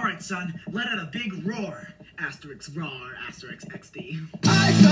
All right, son, let out a big roar. Asterix roar, Asterix XD.